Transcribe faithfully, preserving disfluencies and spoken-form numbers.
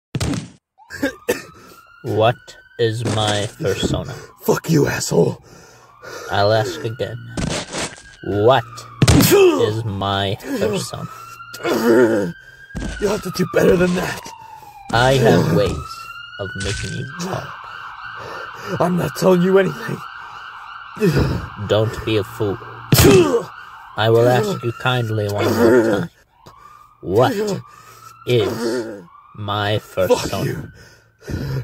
What is my persona? Fuck you, asshole. I'll ask again. What is my persona? You have to do better than that. I have ways of making you talk. I'm not telling you anything. Don't be a fool. I will ask you kindly one more time. What is my persona? Fuck you.